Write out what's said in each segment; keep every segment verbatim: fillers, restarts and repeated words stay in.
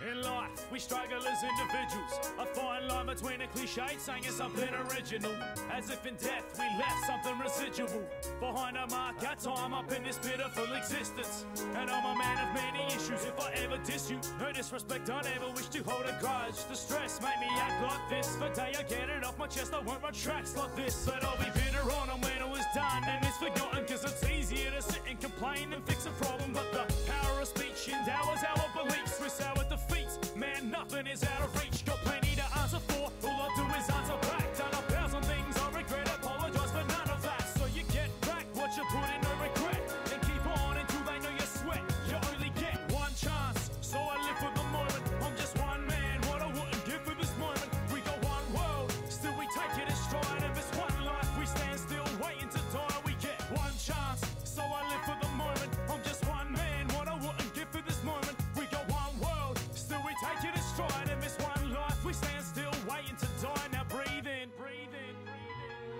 in life, we struggle as individuals. A fine line between a cliche saying it's something original. As if in death we left something residual behind a mark our time up in this pitiful existence. And I'm a man of many issues. If I ever diss you, no disrespect, I never wish to hold a grudge. The stress made me act like this. For day I get it off my chest, I won't run tracks like this. But I'll be bitter on them when it was done and it's forgotten, cause it's easier to sit and complain than fix a problem. But the power of speech endowers our beliefs with our defeats. Man, nothing is out of reach. Got plenty to answer for, all I do is answer back. Done a thousand things I regret, apologise for none of that. So you get back what you put in, no regret, and keep on until they know you sweat. You only get one chance, so I live for the moment. I'm just one man, what I wouldn't give for this moment. We got one world, still we take it in stride. If it's one life, we stand still waiting to die. We get one chance, so I live for the moment. I'm just one man, what I wouldn't give for this moment. We got one world, still we take it in stride. If it's one life, we stand still waiting to die. Now breathe in, breathe in, breathe in.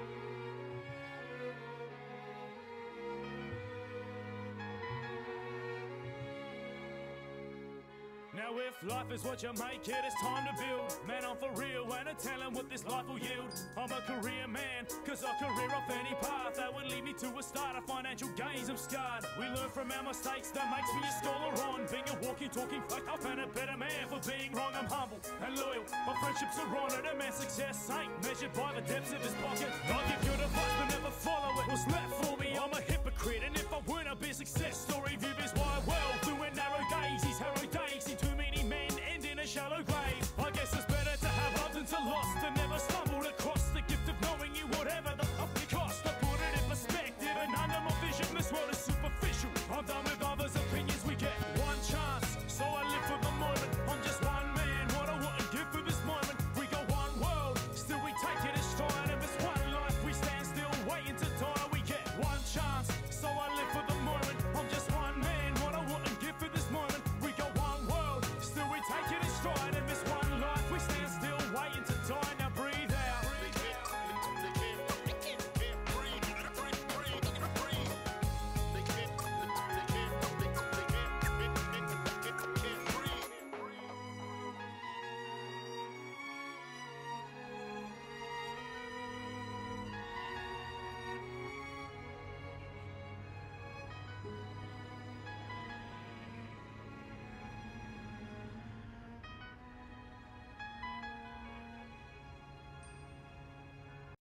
Now if life is what you make it, it's time to build. Man, I'm for real, and I tell him what this life will yield. I'm a career man, cause I career off any path that would lead me to a start of financial gains. I'm scarred. We learn from our mistakes, that makes me a scholar on being a walking, talking fuck up and a better man. For being wrong, I'm humble and loyal. My friendships are honoured, and man's success ain't measured by the depths of his pocket. I'll give good advice, but never follow it. What's left for me? I'm a hypocrite, and if I weren't, I'd be a success story. View this wide world through a narrow gaze. He's